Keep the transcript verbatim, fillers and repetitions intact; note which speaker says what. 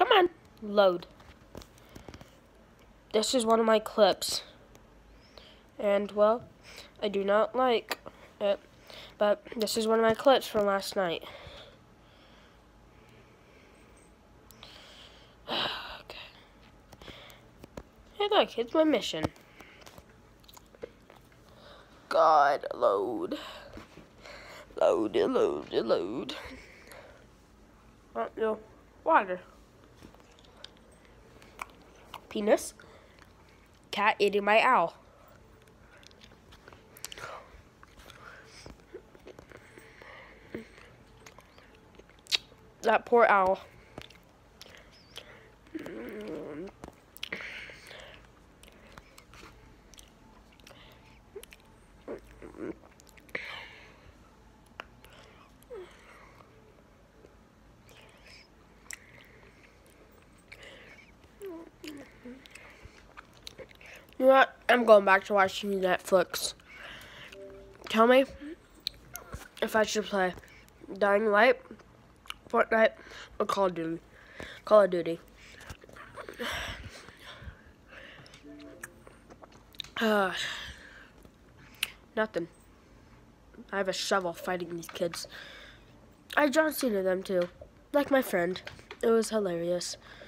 Speaker 1: Come on. Load. This is one of my clips. And, well, I do not like it. But this is one of my clips from last night. Okay. Hey, look, it's my mission. God, load. Load, load, load. Oh, no. Water. Penis. Cat eating my owl. That poor owl. You know what? I'm going back to watching Netflix. Tell me if I should play Dying Light, Fortnite, or Call of Duty. Call of Duty. Uh, nothing. I have a shovel fighting these kids. I John Cena them too, like my friend. It was hilarious.